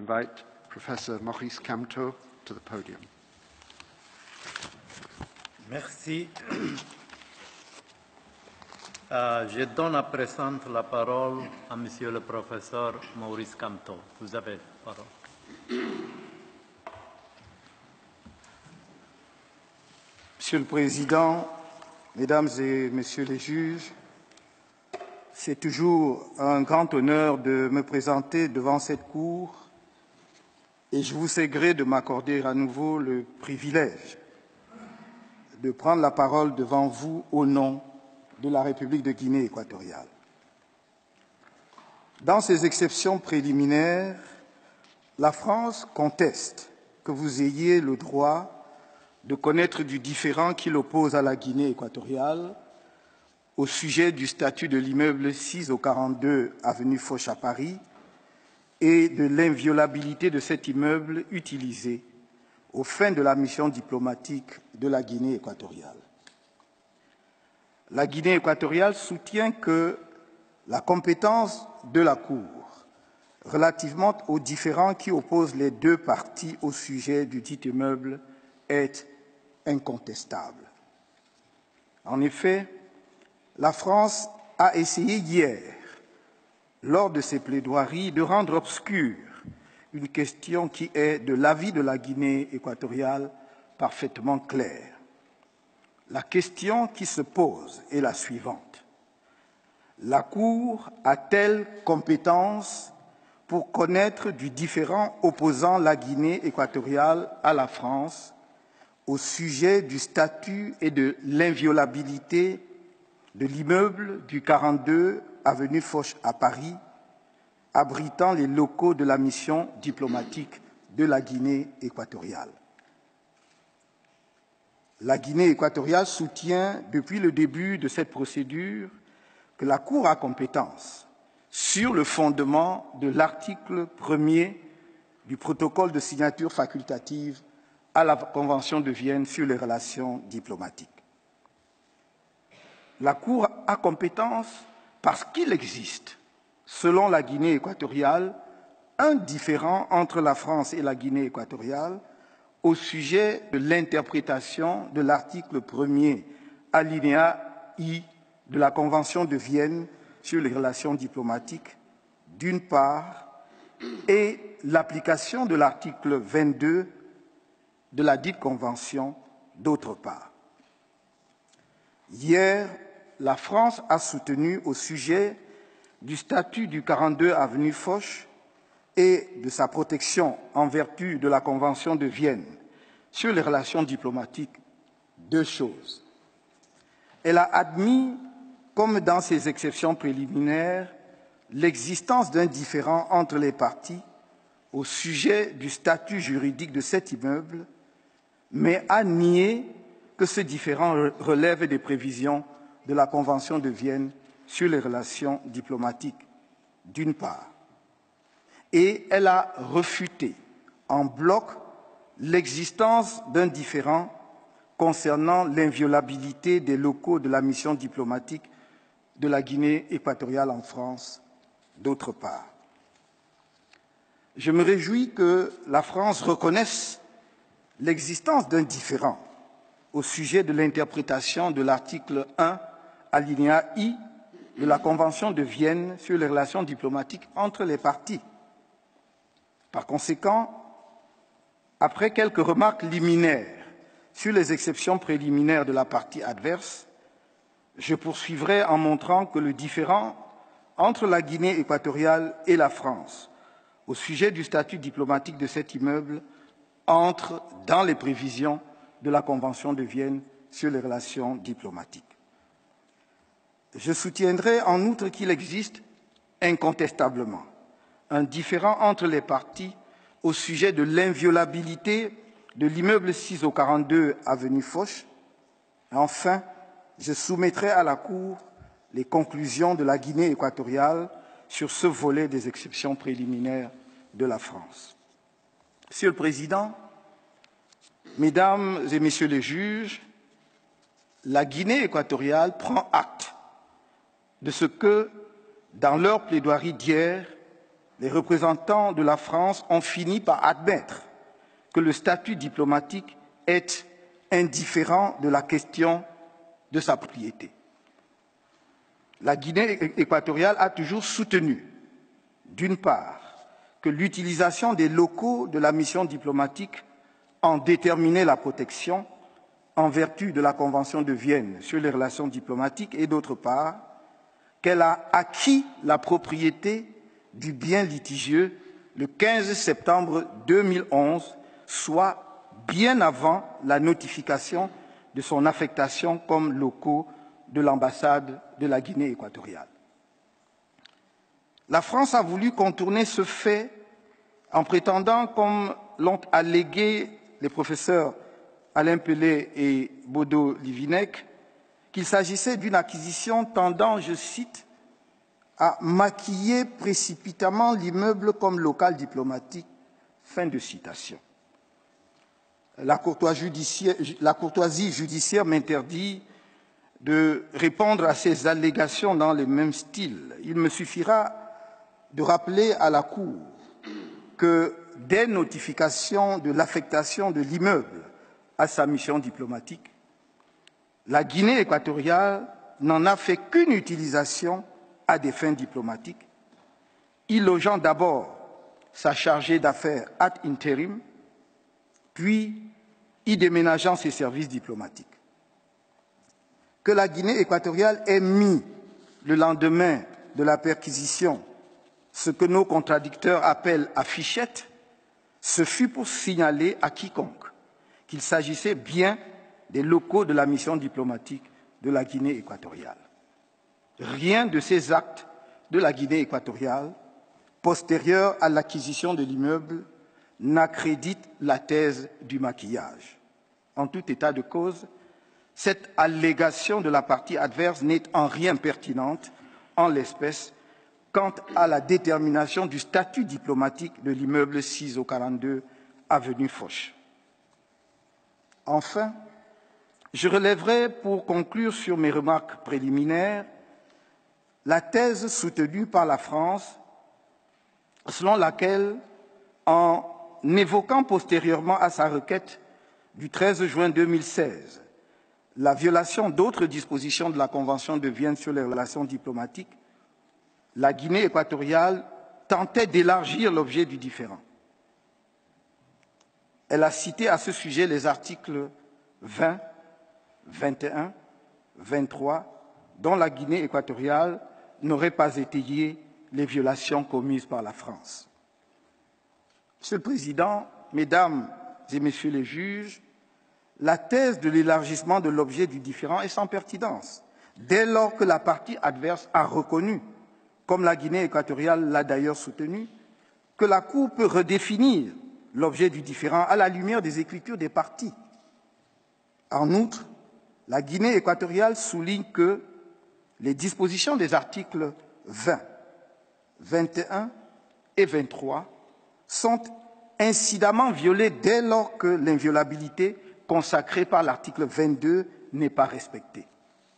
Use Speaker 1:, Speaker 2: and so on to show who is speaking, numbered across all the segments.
Speaker 1: invite Professor Maurice Kamto to the podium.
Speaker 2: Merci. Je donne à présent la parole à Monsieur le professeur Maurice Kamto. Vous avez la parole.
Speaker 3: Monsieur le Président, Mesdames et Messieurs les juges, c'est toujours un grand honneur de me présenter devant cette Cour et je vous sais gré de m'accorder à nouveau le privilège de prendre la parole devant vous au nom de la République de Guinée équatoriale. Dans ces exceptions préliminaires, la France conteste que vous ayez le droit de connaître du différend qui l'oppose à la Guinée équatoriale au sujet du statut de l'immeuble 6 au 42 avenue Foch à Paris et de l'inviolabilité de cet immeuble utilisé aux fins de la mission diplomatique de la Guinée équatoriale. La Guinée équatoriale soutient que la compétence de la Cour relativement aux différends qui opposent les deux parties au sujet du dit immeuble est incontestable. En effet, la France a essayé hier, lors de ses plaidoiries, de rendre obscure une question qui est, de l'avis de la Guinée équatoriale, parfaitement claire. La question qui se pose est la suivante. La Cour a-t-elle compétence pour connaître du différend opposant la Guinée équatoriale à la France au sujet du statut et de l'inviolabilité de l'immeuble du 42 avenue Foch à Paris, abritant les locaux de la mission diplomatique de la Guinée équatoriale. La Guinée équatoriale soutient depuis le début de cette procédure que la Cour a compétence sur le fondement de l'article 1er du protocole de signature facultative à la Convention de Vienne sur les relations diplomatiques. La Cour a compétence parce qu'il existe, selon la Guinée équatoriale, un différend entre la France et la Guinée équatoriale au sujet de l'interprétation de l'article 1er, alinéa I de la Convention de Vienne sur les relations diplomatiques, d'une part, et l'application de l'article 22 de la dite Convention, d'autre part. Hier, la France a soutenu au sujet du statut du 42 avenue Foch et de sa protection en vertu de la Convention de Vienne sur les relations diplomatiques deux choses. Elle a admis, comme dans ses exceptions préliminaires, l'existence d'un différend entre les parties au sujet du statut juridique de cet immeuble, mais a nié que ce différend relève des prévisions de la Convention de Vienne sur les relations diplomatiques, d'une part, et elle a refuté en bloc l'existence d'un différend concernant l'inviolabilité des locaux de la mission diplomatique de la Guinée équatoriale en France, d'autre part. Je me réjouis que la France reconnaisse l'existence d'un différend au sujet de l'interprétation de l'article 1, alinéa I de la Convention de Vienne sur les relations diplomatiques entre les parties. Par conséquent, après quelques remarques liminaires sur les exceptions préliminaires de la partie adverse, je poursuivrai en montrant que le différend entre la Guinée équatoriale et la France au sujet du statut diplomatique de cet immeuble entre dans les prévisions de la Convention de Vienne sur les relations diplomatiques. Je soutiendrai en outre qu'il existe incontestablement un différend entre les parties au sujet de l'inviolabilité de l'immeuble 6 au 42 avenue Foch. Enfin, je soumettrai à la Cour les conclusions de la Guinée équatoriale sur ce volet des exceptions préliminaires de la France. Monsieur le Président, Mesdames et Messieurs les juges, la Guinée équatoriale prend acte de ce que, dans leur plaidoirie d'hier, les représentants de la France ont fini par admettre que le statut diplomatique est indifférent de la question de sa propriété. La Guinée équatoriale a toujours soutenu, d'une part, que l'utilisation des locaux de la mission diplomatique en déterminait la protection en vertu de la Convention de Vienne sur les relations diplomatiques et, d'autre part, qu'elle a acquis la propriété du bien litigieux le 15 septembre 2011, soit bien avant la notification de son affectation comme locaux de l'ambassade de la Guinée équatoriale. La France a voulu contourner ce fait en prétendant, comme l'ont allégué les professeurs Alain Pelé et Bodo Livinec, qu'il s'agissait d'une acquisition tendant, je cite, à maquiller précipitamment l'immeuble comme local diplomatique. Fin de citation. La courtoisie judiciaire m'interdit de répondre à ces allégations dans le même style. Il me suffira de rappeler à la Cour que dès notification de l'affectation de l'immeuble à sa mission diplomatique, la Guinée équatoriale n'en a fait qu'une utilisation à des fins diplomatiques, y logeant d'abord sa chargée d'affaires ad interim, puis y déménageant ses services diplomatiques. Que la Guinée équatoriale ait mis, le lendemain de la perquisition, ce que nos contradicteurs appellent affichette, ce fut pour signaler à quiconque qu'il s'agissait bien des locaux de la mission diplomatique de la Guinée équatoriale. Rien de ces actes de la Guinée équatoriale, postérieurs à l'acquisition de l'immeuble, n'accrédite la thèse du maquillage. En tout état de cause, cette allégation de la partie adverse n'est en rien pertinente, en l'espèce, quant à la détermination du statut diplomatique de l'immeuble 6 au 42 avenue Foch. Enfin, je relèverai, pour conclure sur mes remarques préliminaires, la thèse soutenue par la France, selon laquelle, en évoquant postérieurement à sa requête du 13 juin 2016 la violation d'autres dispositions de la Convention de Vienne sur les relations diplomatiques, la Guinée équatoriale tentait d'élargir l'objet du différend. Elle a cité à ce sujet les articles 20, 21, 23, dont la Guinée équatoriale n'aurait pas étayé les violations commises par la France. Monsieur le Président, Mesdames et Messieurs les juges, la thèse de l'élargissement de l'objet du différend est sans pertinence, dès lors que la partie adverse a reconnu, comme la Guinée équatoriale l'a d'ailleurs soutenu, que la Cour peut redéfinir l'objet du différend à la lumière des écritures des parties. En outre, la Guinée équatoriale souligne que les dispositions des articles 20, 21 et 23 sont incidemment violées dès lors que l'inviolabilité consacrée par l'article 22 n'est pas respectée.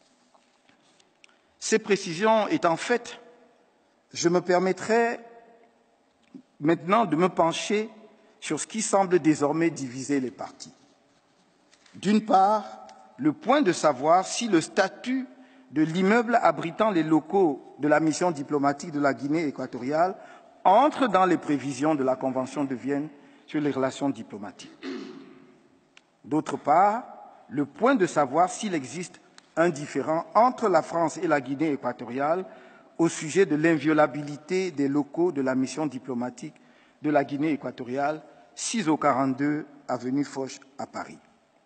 Speaker 3: Ces précisions étant faites, je me permettrai maintenant de me pencher sur ce qui semble désormais diviser les parties. D'une part, le point de savoir si le statut de l'immeuble abritant les locaux de la mission diplomatique de la Guinée équatoriale entre dans les prévisions de la Convention de Vienne sur les relations diplomatiques. D'autre part, le point de savoir s'il existe un différend entre la France et la Guinée équatoriale au sujet de l'inviolabilité des locaux de la mission diplomatique de la Guinée équatoriale, 6 au 42 avenue Foch à Paris.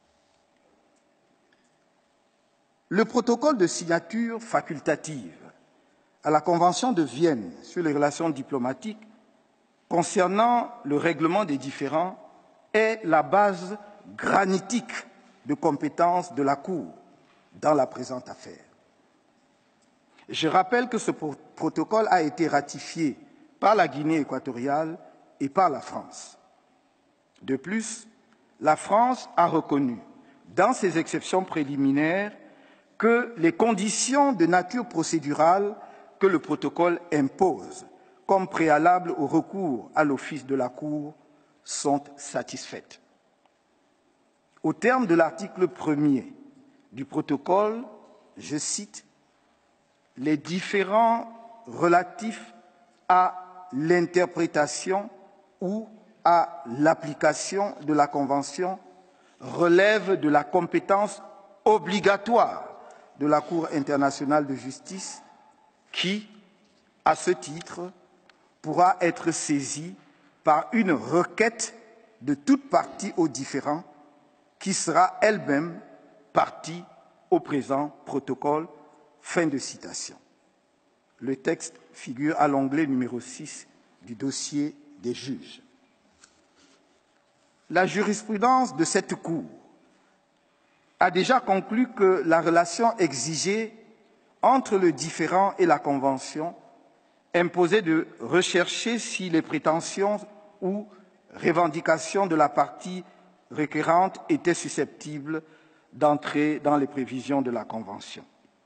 Speaker 3: Le protocole de signature facultative à la Convention de Vienne sur les relations diplomatiques concernant le règlement des différends est la base granitique de compétences de la Cour dans la présente affaire. Je rappelle que ce protocole a été ratifié par la Guinée équatoriale et par la France. De plus, la France a reconnu, dans ses exceptions préliminaires, que les conditions de nature procédurale que le protocole impose, comme préalable au recours à l'office de la Cour sont satisfaites. Au terme de l'article 1er du protocole, je cite, « Les différends relatifs à l'interprétation ou à l'application de la Convention relèvent de la compétence obligatoire de la Cour internationale de justice qui, à ce titre, pourra être saisie par une requête de toute partie au différend qui sera elle-même partie au présent protocole ». Fin de citation. Le texte figure à l'onglet numéro 6 du dossier des juges. La jurisprudence de cette Cour a déjà conclu que la relation exigée entre le différend et la Convention imposait de rechercher si les prétentions ou revendications de la partie requérante étaient susceptibles d'entrer dans les prévisions de la Convention.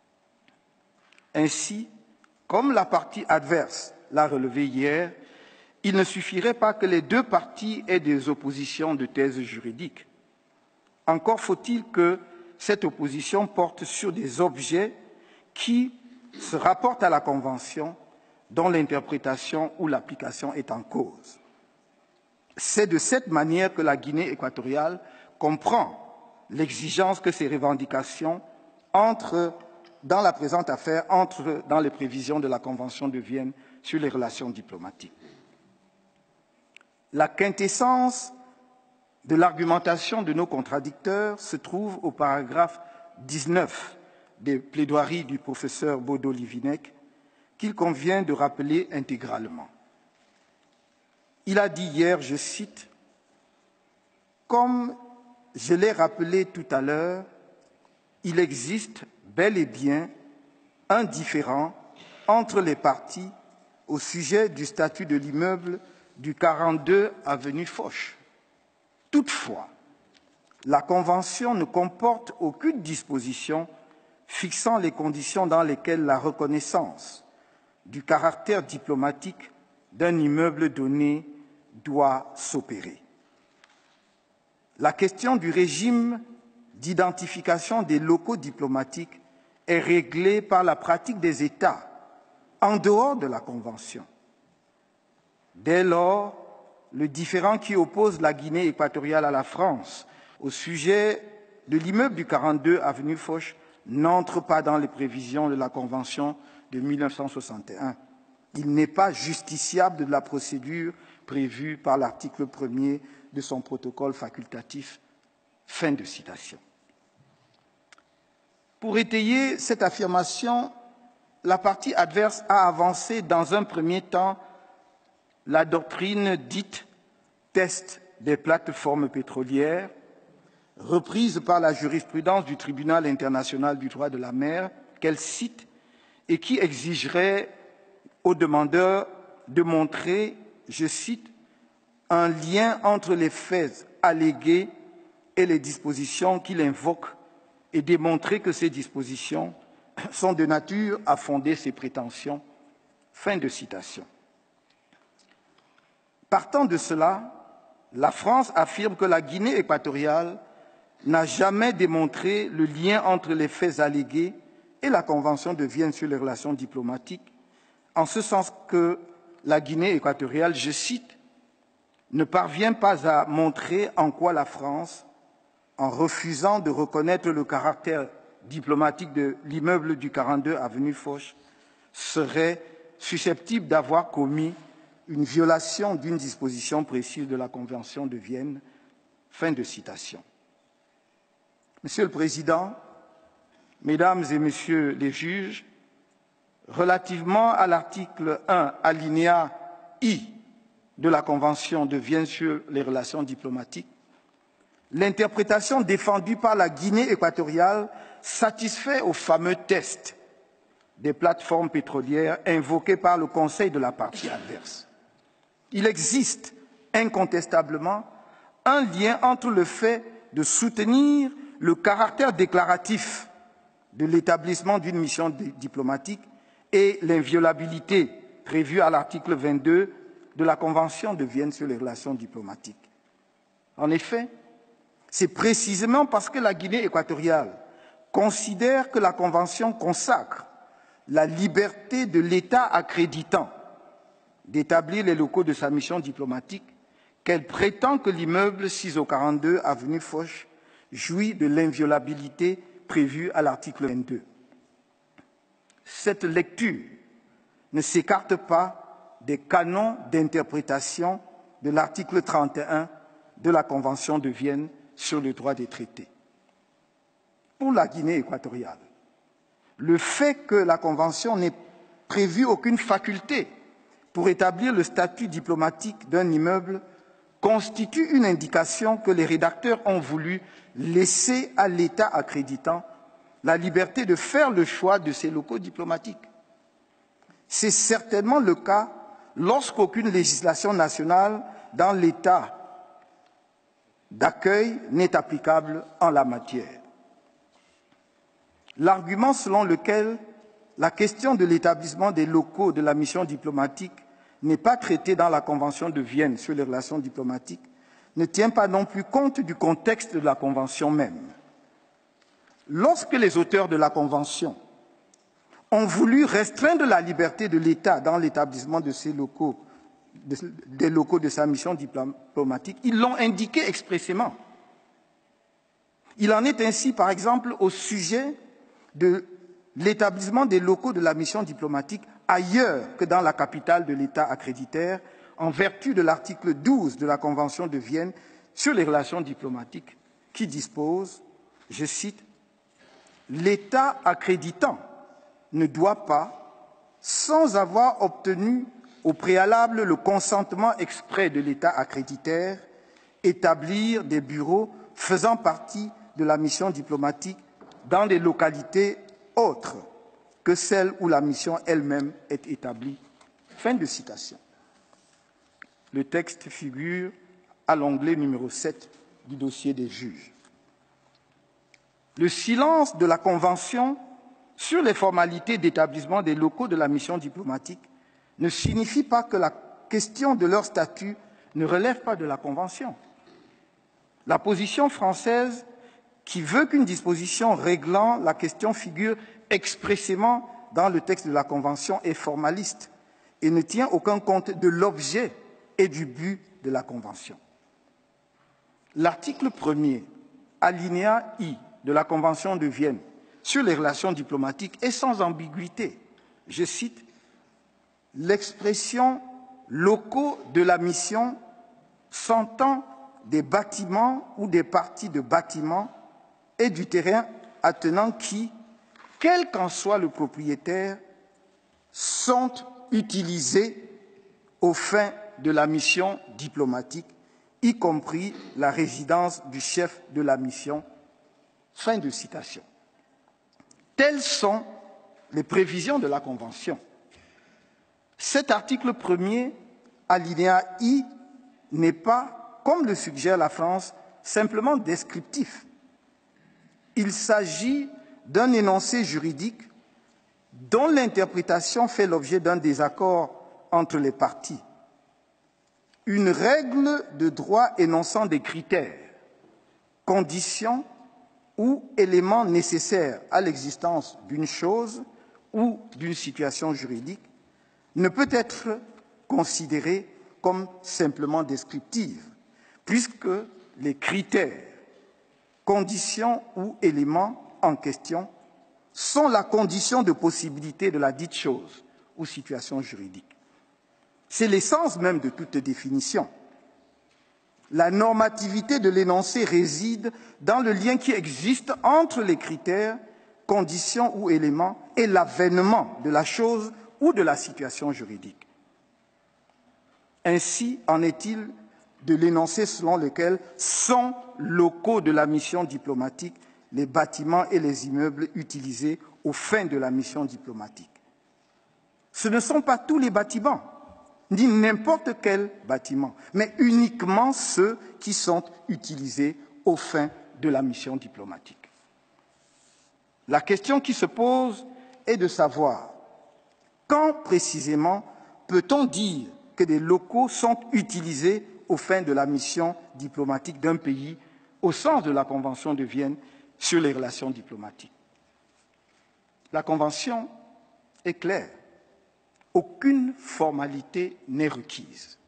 Speaker 3: Ainsi, comme la partie adverse l'a relevé hier, il ne suffirait pas que les deux parties aient des oppositions de thèse juridique. Encore faut-il que cette opposition porte sur des objets qui se rapportent à la Convention dont l'interprétation ou l'application est en cause. C'est de cette manière que la Guinée équatoriale comprend l'exigence que ces revendications dans la présente affaire entrent dans les prévisions de la Convention de Vienne sur les relations diplomatiques. La quintessence de l'argumentation de nos contradicteurs se trouve au paragraphe 19 des plaidoiries du professeur Bodo-Livinec, qu'il convient de rappeler intégralement. Il a dit hier, je cite, « Comme je l'ai rappelé tout à l'heure, il existe bel et bien un différend entre les parties au sujet du statut de l'immeuble du 42 avenue Foch. Toutefois, la Convention ne comporte aucune disposition fixant les conditions dans lesquelles la reconnaissance du caractère diplomatique d'un immeuble donné doit s'opérer. La question du régime d'identification des locaux diplomatiques est réglée par la pratique des États en dehors de la Convention. Dès lors, le différend qui oppose la Guinée équatoriale à la France au sujet de l'immeuble du 42 avenue Foch n'entre pas dans les prévisions de la Convention de 1961. Il n'est pas justiciable de la procédure prévue par l'article 1er de son protocole facultatif. Fin de citation. Pour étayer cette affirmation, la partie adverse a avancé dans un premier temps la doctrine dite test des plateformes pétrolières, reprise par la jurisprudence du Tribunal international du droit de la mer, qu'elle cite et qui exigerait aux demandeurs de montrer, je cite, un lien entre les faits allégués et les dispositions qu'il invoque et démontrer que ces dispositions sont de nature à fonder ses prétentions. Fin de citation. Partant de cela, la France affirme que la Guinée équatoriale n'a jamais démontré le lien entre les faits allégués et la Convention de Vienne sur les relations diplomatiques, en ce sens que la Guinée équatoriale, je cite, ne parvient pas à montrer en quoi la France, en refusant de reconnaître le caractère diplomatique de l'immeuble du 42 avenue Foch, serait susceptible d'avoir commis une violation d'une disposition précise de la Convention de Vienne. Fin de citation. Monsieur le Président, Mesdames et Messieurs les juges, relativement à l'article 1, alinéa I de la Convention de Vienne sur les relations diplomatiques, l'interprétation défendue par la Guinée équatoriale satisfait au fameux test des plateformes pétrolières invoqué par le Conseil de la partie adverse. Il existe incontestablement un lien entre le fait de soutenir le caractère déclaratif de l'établissement d'une mission diplomatique et l'inviolabilité prévue à l'article 22 de la Convention de Vienne sur les relations diplomatiques. En effet, c'est précisément parce que la Guinée équatoriale considère que la Convention consacre la liberté de l'État accréditant d'établir les locaux de sa mission diplomatique qu'elle prétend que l'immeuble 6/42 avenue Foch jouit de l'inviolabilité prévue à l'article 22. Cette lecture ne s'écarte pas des canons d'interprétation de l'article 31 de la Convention de Vienne sur le droit des traités. Pour la Guinée équatoriale, le fait que la Convention n'ait prévu aucune faculté pour établir le statut diplomatique d'un immeuble constitue une indication que les rédacteurs ont voulu laisser à l'État accréditant la liberté de faire le choix de ses locaux diplomatiques. C'est certainement le cas lorsqu'aucune législation nationale dans l'État d'accueil n'est applicable en la matière. L'argument selon lequel la question de l'établissement des locaux de la mission diplomatique n'est pas traitée dans la Convention de Vienne sur les relations diplomatiques ne tient pas non plus compte du contexte de la Convention même. Lorsque les auteurs de la Convention ont voulu restreindre la liberté de l'État dans l'établissement de ces locaux, des locaux de sa mission diplomatique, ils l'ont indiqué expressément. Il en est ainsi, par exemple, au sujet de l'établissement des locaux de la mission diplomatique ailleurs que dans la capitale de l'État accréditaire, en vertu de l'article 12 de la Convention de Vienne sur les relations diplomatiques, qui dispose, je cite, « L'État accréditant ne doit pas, sans avoir obtenu au préalable le consentement exprès de l'État accréditaire, établir des bureaux faisant partie de la mission diplomatique dans des localités autres que celles où la mission elle-même est établie. » Fin de citation. Le texte figure à l'onglet numéro 7 du dossier des juges. Le silence de la Convention sur les formalités d'établissement des locaux de la mission diplomatique ne signifie pas que la question de leur statut ne relève pas de la Convention. La position française, qui veut qu'une disposition réglant la question figure expressément dans le texte de la Convention, est formaliste et ne tient aucun compte de l'objet et du but de la Convention. L'article 1er, alinéa I de la Convention de Vienne sur les relations diplomatiques est sans ambiguïté. Je cite, « L'expression « locaux de la mission » s'entend des bâtiments ou des parties de bâtiments et du terrain attenant qui, quel qu'en soit le propriétaire, sont utilisés aux fins de la mission diplomatique, y compris la résidence du chef de la mission. » Fin de citation. Telles sont les prévisions de la Convention. Cet article 1er, alinéa I, n'est pas, comme le suggère la France, simplement descriptif. Il s'agit d'un énoncé juridique dont l'interprétation fait l'objet d'un désaccord entre les parties. Une règle de droit énonçant des critères, conditions ou éléments nécessaires à l'existence d'une chose ou d'une situation juridique ne peut être considérée comme simplement descriptive, puisque les critères, conditions ou éléments en question sont la condition de possibilité de la dite chose ou situation juridique. C'est l'essence même de toute définition. La normativité de l'énoncé réside dans le lien qui existe entre les critères, conditions ou éléments et l'avènement de la chose ou de la situation juridique. Ainsi en est-il de l'énoncé selon lequel sont locaux de la mission diplomatique les bâtiments et les immeubles utilisés aux fins de la mission diplomatique. Ce ne sont pas tous les bâtiments, ni n'importe quel bâtiment, mais uniquement ceux qui sont utilisés aux fins de la mission diplomatique. La question qui se pose est de savoir quand précisément peut-on dire que des locaux sont utilisés aux fins de la mission diplomatique d'un pays au sens de la Convention de Vienne sur les relations diplomatiques? La Convention est claire. Aucune formalité n'est requise.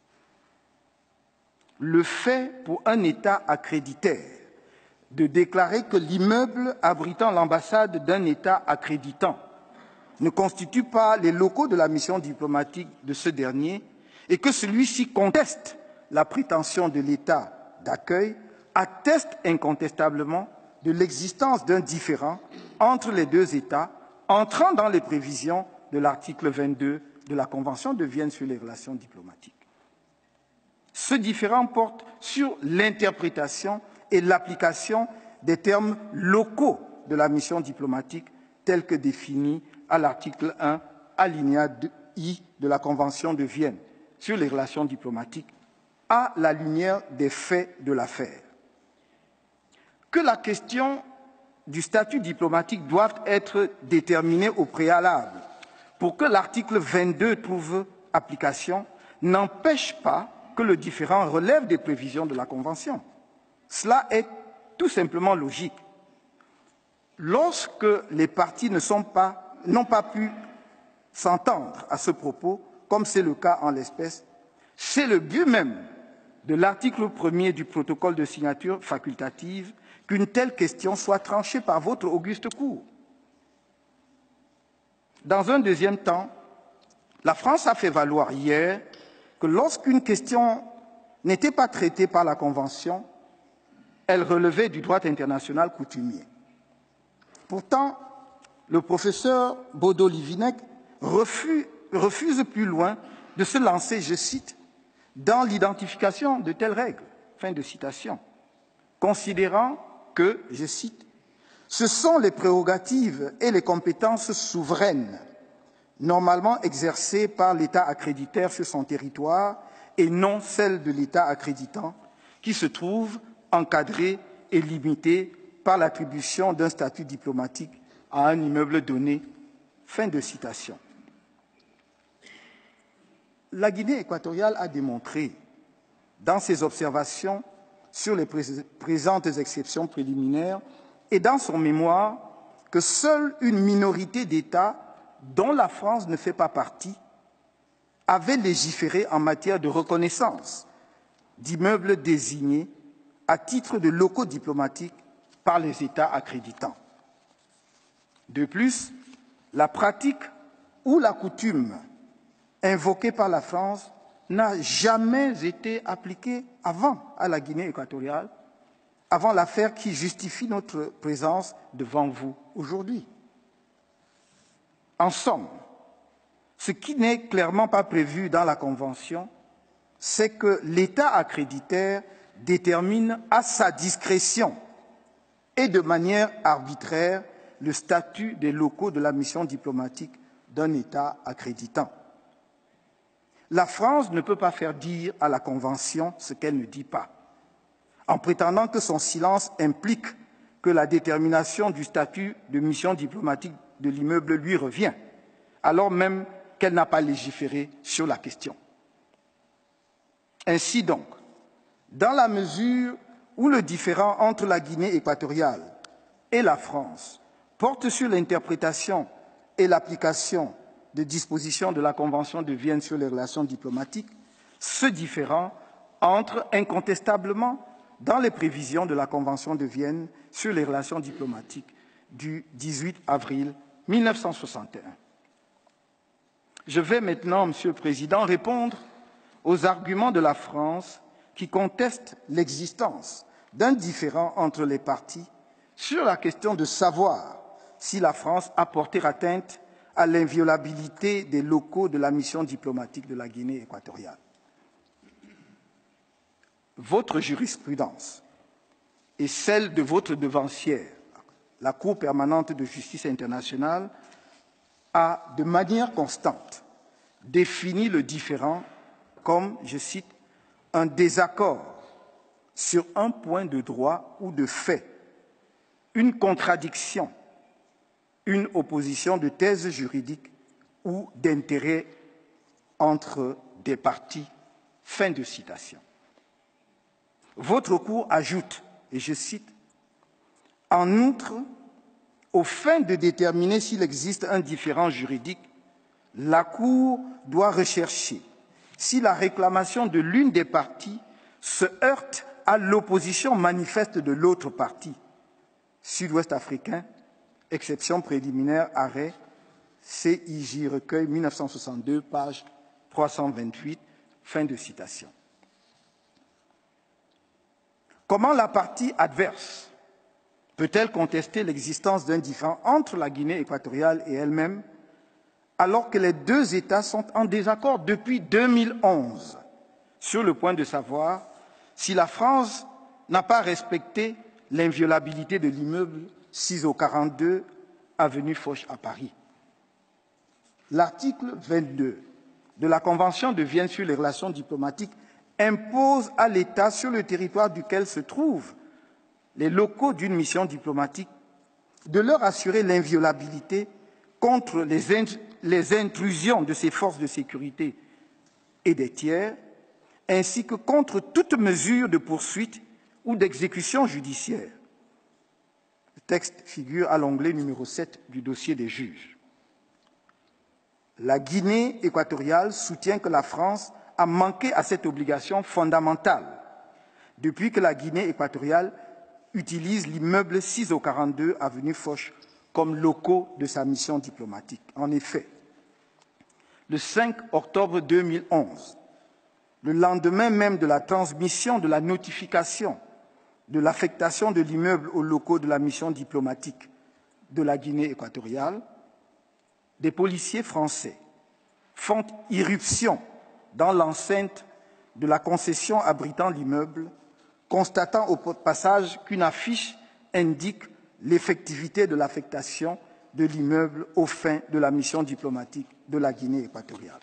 Speaker 3: Le fait pour un État accréditaire de déclarer que l'immeuble abritant l'ambassade d'un État accréditant ne constitue pas les locaux de la mission diplomatique de ce dernier et que celui-ci conteste la prétention de l'État d'accueil atteste incontestablement de l'existence d'un différend entre les deux États entrant dans les prévisions de l'article 22 de la Convention de Vienne sur les relations diplomatiques. Ce différend porte sur l'interprétation et l'application des termes locaux de la mission diplomatique tels que définis à l'article 1, alinéa I de la Convention de Vienne sur les relations diplomatiques, à la lumière des faits de l'affaire. Que la question du statut diplomatique doit être déterminée au préalable pour que l'article 22 trouve application n'empêche pas que le différend relève des prévisions de la Convention. Cela est tout simplement logique. Lorsque les parties n'ont pas pu s'entendre à ce propos, comme c'est le cas en l'espèce, c'est le but même de l'article 1er du protocole de signature facultative qu'une telle question soit tranchée par votre auguste cour. Dans un deuxième temps, la France a fait valoir hier que lorsqu'une question n'était pas traitée par la Convention, elle relevait du droit international coutumier. Pourtant, le professeur Baudot-Livinec refuse plus loin de se lancer, je cite, dans l'identification de telles règles, fin de citation, considérant que, je cite, ce sont les prérogatives et les compétences souveraines normalement exercées par l'État accréditaire sur son territoire et non celles de l'État accréditant qui se trouvent encadrées et limitées par l'attribution d'un statut diplomatique à un immeuble donné. Fin de citation. La Guinée équatoriale a démontré, dans ses observations sur les présentes exceptions préliminaires et dans son mémoire, que seule une minorité d'États, dont la France ne fait pas partie, avait légiféré en matière de reconnaissance d'immeubles désignés à titre de locaux diplomatiques par les États accréditants. De plus, la pratique ou la coutume invoquée par la France n'a jamais été appliquée avant à la Guinée équatoriale, avant l'affaire qui justifie notre présence devant vous aujourd'hui. En somme, ce qui n'est clairement pas prévu dans la Convention, c'est que l'État accréditaire détermine à sa discrétion et de manière arbitraire le statut des locaux de la mission diplomatique d'un État accréditant. La France ne peut pas faire dire à la Convention ce qu'elle ne dit pas, en prétendant que son silence implique que la détermination du statut de mission diplomatique de l'immeuble lui revient, alors même qu'elle n'a pas légiféré sur la question. Ainsi donc, dans la mesure où le différend entre la Guinée équatoriale et la France porte sur l'interprétation et l'application des dispositions de la Convention de Vienne sur les relations diplomatiques, ce différend entre incontestablement dans les prévisions de la Convention de Vienne sur les relations diplomatiques du 18 avril 1961. Je vais maintenant, Monsieur le Président, répondre aux arguments de la France qui contestent l'existence d'un différend entre les parties sur la question de savoir si la France a porté atteinte à l'inviolabilité des locaux de la mission diplomatique de la Guinée équatoriale. Votre jurisprudence et celle de votre devancière, la Cour permanente de justice internationale, a de manière constante défini le différend comme, je cite, un désaccord sur un point de droit ou de fait, une contradiction, une opposition de thèse juridique ou d'intérêt entre des parties. Fin de citation. Votre cour ajoute, et je cite, « En outre, aux fins de déterminer s'il existe un différend juridique, la Cour doit rechercher si la réclamation de l'une des parties se heurte à l'opposition manifeste de l'autre partie. Sud-Ouest africain, exception préliminaire, arrêt, CIJ recueil 1962, page 328, fin de citation. Comment la partie adverse peut-elle contester l'existence d'un différend entre la Guinée équatoriale et elle-même, alors que les deux États sont en désaccord depuis 2011 sur le point de savoir si la France n'a pas respecté l'inviolabilité de l'immeuble 6 au 42 avenue Foch à Paris. L'article 22 de la Convention de Vienne sur les relations diplomatiques impose à l'État sur le territoire duquel se trouvent les locaux d'une mission diplomatique de leur assurer l'inviolabilité contre les intrusions de ses forces de sécurité et des tiers, ainsi que contre toute mesure de poursuite ou d'exécution judiciaire. Le texte figure à l'onglet numéro 7 du dossier des juges. La Guinée équatoriale soutient que la France a manqué à cette obligation fondamentale depuis que la Guinée équatoriale utilise l'immeuble 6 au 42 avenue Foch comme locaux de sa mission diplomatique. En effet, le 5 octobre 2011, le lendemain même de la transmission de la notification de l'affectation de l'immeuble aux locaux de la mission diplomatique de la Guinée équatoriale, des policiers français font irruption dans l'enceinte de la concession abritant l'immeuble, constatant au passage qu'une affiche indique l'effectivité de l'affectation de l'immeuble aux fins de la mission diplomatique de la Guinée équatoriale.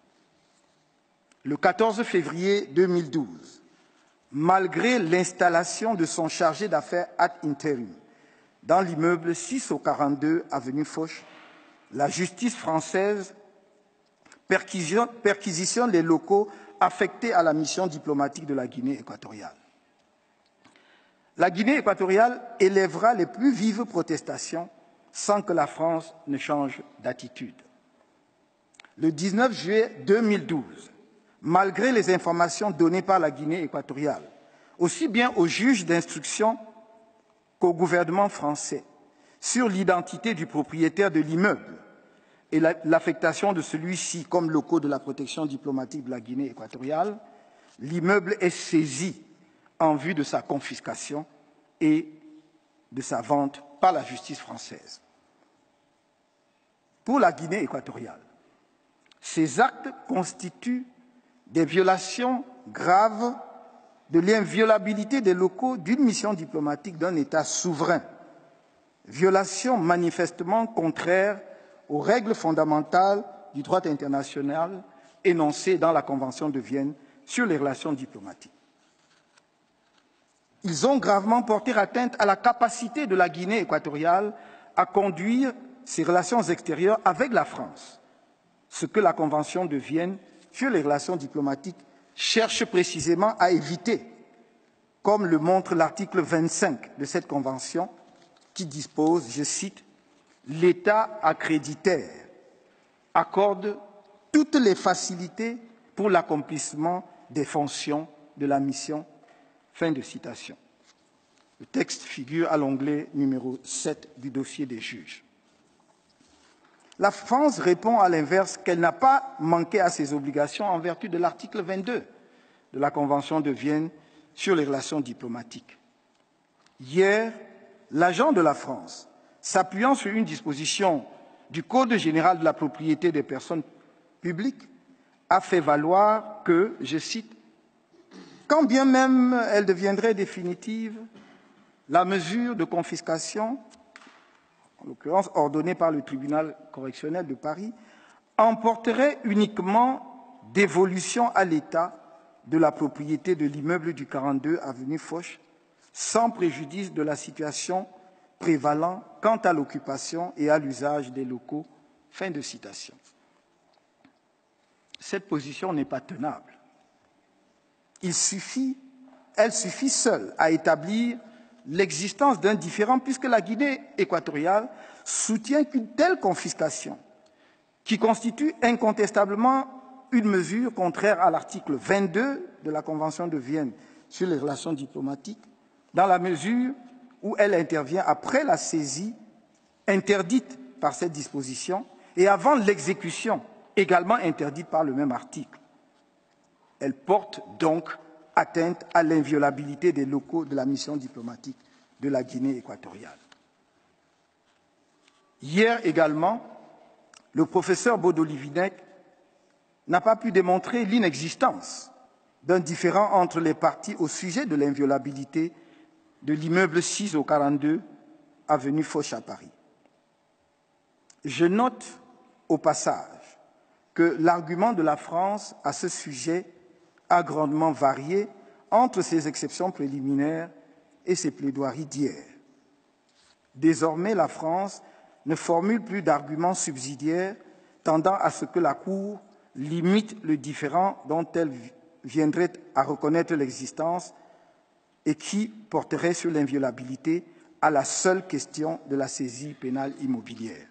Speaker 3: Le 14 février 2012, malgré l'installation de son chargé d'affaires ad interim dans l'immeuble 6 au 42 avenue Foch, la justice française perquisitionne les locaux affectés à la mission diplomatique de la Guinée équatoriale. La Guinée équatoriale élèvera les plus vives protestations sans que la France ne change d'attitude. Le 19 juillet 2012, malgré les informations données par la Guinée équatoriale, aussi bien aux juges d'instruction qu'au gouvernement français, sur l'identité du propriétaire de l'immeuble et l'affectation de celui-ci comme locaux de la protection diplomatique de la Guinée équatoriale, l'immeuble est saisi en vue de sa confiscation et de sa vente par la justice française. Pour la Guinée équatoriale, ces actes constituent des violations graves de l'inviolabilité des locaux d'une mission diplomatique d'un État souverain, violations manifestement contraires aux règles fondamentales du droit international énoncées dans la Convention de Vienne sur les relations diplomatiques. Ils ont gravement porté atteinte à la capacité de la Guinée équatoriale à conduire ses relations extérieures avec la France, ce que la Convention de Vienne sur les relations diplomatiques cherche précisément à éviter, comme le montre l'article 25 de cette Convention, qui dispose, je cite, « L'État accréditaire accorde toutes les facilités pour l'accomplissement des fonctions de la mission ». Fin de citation. Le texte figure à l'onglet numéro 7 du dossier des juges. La France répond à l'inverse qu'elle n'a pas manqué à ses obligations en vertu de l'article 22 de la Convention de Vienne sur les relations diplomatiques. Hier, l'agent de la France, s'appuyant sur une disposition du Code général de la propriété des personnes publiques, a fait valoir que, je cite, « quand bien même elle deviendrait définitive, la mesure de confiscation, en l'occurrence ordonnée par le tribunal correctionnel de Paris, emporterait uniquement dévolution à l'État de la propriété de l'immeuble du 42 avenue Foch, sans préjudice de la situation prévalant quant à l'occupation et à l'usage des locaux. » Fin de citation. cette position n'est pas tenable. Elle suffit seule à établir l'existence d'un différend, puisque la Guinée équatoriale soutient qu'une telle confiscation, qui constitue incontestablement une mesure contraire à l'article 22 de la Convention de Vienne sur les relations diplomatiques, dans la mesure où elle intervient après la saisie interdite par cette disposition et avant l'exécution, également interdite par le même article. Elle porte donc atteinte à l'inviolabilité des locaux de la mission diplomatique de la Guinée équatoriale. Hier également, le professeur Baudolivinec n'a pas pu démontrer l'inexistence d'un différend entre les parties au sujet de l'inviolabilité de l'immeuble 6 au 42 avenue Foch à Paris. Je note au passage que l'argument de la France à ce sujet a grandement varié entre ses exceptions préliminaires et ses plaidoiries d'hier. Désormais, la France ne formule plus d'arguments subsidiaires tendant à ce que la Cour limite le différend dont elle viendrait à reconnaître l'existence et qui porterait sur l'inviolabilité à la seule question de la saisie pénale immobilière.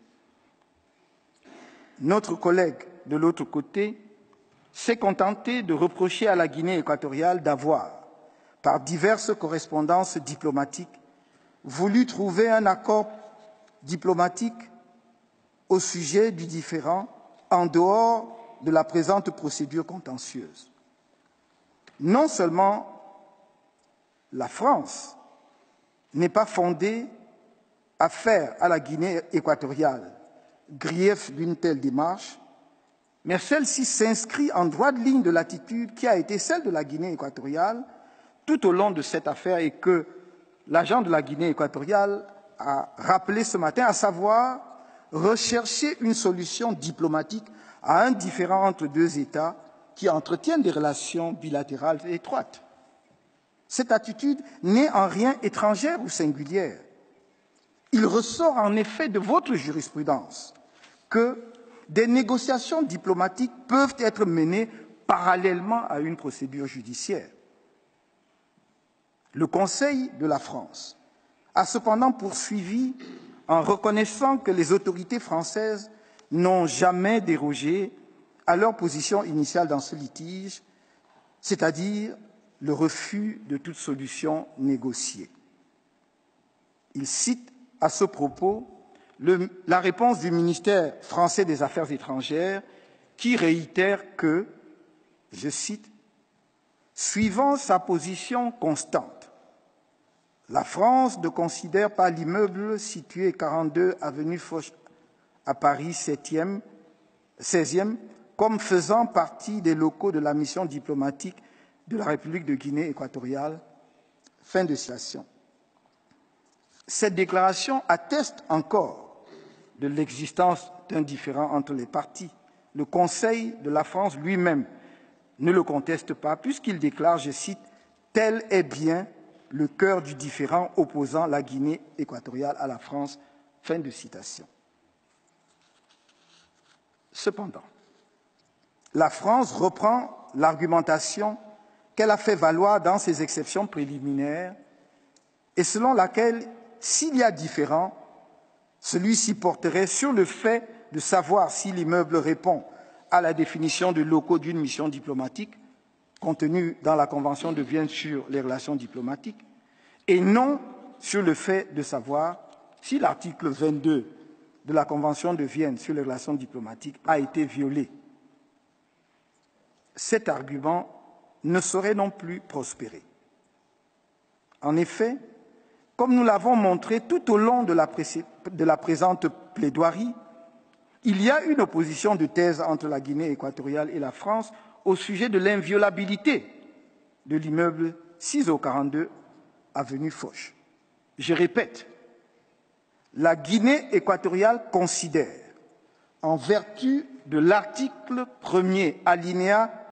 Speaker 3: Notre collègue, de l'autre côté, s'est contenté de reprocher à la Guinée équatoriale d'avoir, par diverses correspondances diplomatiques, voulu trouver un accord diplomatique au sujet du différend en dehors de la présente procédure contentieuse. Non seulement la France n'est pas fondée à faire à la Guinée équatoriale grief d'une telle démarche, mais celle-ci s'inscrit en droite ligne de l'attitude qui a été celle de la Guinée équatoriale tout au long de cette affaire et que l'agent de la Guinée équatoriale a rappelé ce matin, à savoir rechercher une solution diplomatique à un différend entre deux États qui entretiennent des relations bilatérales étroites. Cette attitude n'est en rien étrangère ou singulière. Il ressort en effet de votre jurisprudence que des négociations diplomatiques peuvent être menées parallèlement à une procédure judiciaire. Le Conseil de la France a cependant poursuivi en reconnaissant que les autorités françaises n'ont jamais dérogé à leur position initiale dans ce litige, c'est-à-dire le refus de toute solution négociée. Il cite à ce propos la réponse du ministère français des Affaires étrangères qui réitère que, je cite, « Suivant sa position constante, la France ne considère pas l'immeuble situé 42 avenue Foch à Paris 16e comme faisant partie des locaux de la mission diplomatique de la République de Guinée équatoriale. » Fin de citation. Cette déclaration atteste encore de l'existence d'un différend entre les parties. Le Conseil de la France lui-même ne le conteste pas, puisqu'il déclare, je cite, « Tel est bien le cœur du différend opposant la Guinée équatoriale à la France. » Fin de citation. Cependant, la France reprend l'argumentation qu'elle a fait valoir dans ses exceptions préliminaires et selon laquelle, s'il y a différend, celui-ci porterait sur le fait de savoir si l'immeuble répond à la définition de locaux d'une mission diplomatique contenue dans la Convention de Vienne sur les relations diplomatiques et non sur le fait de savoir si l'article 22 de la Convention de Vienne sur les relations diplomatiques a été violé. Cet argument ne saurait non plus prospérer. En effet, comme nous l'avons montré tout au long de la présente plaidoirie, il y a une opposition de thèse entre la Guinée équatoriale et la France au sujet de l'inviolabilité de l'immeuble 6 au 42 avenue Foch. Je répète, la Guinée équatoriale considère, en vertu de l'article 1er alinéa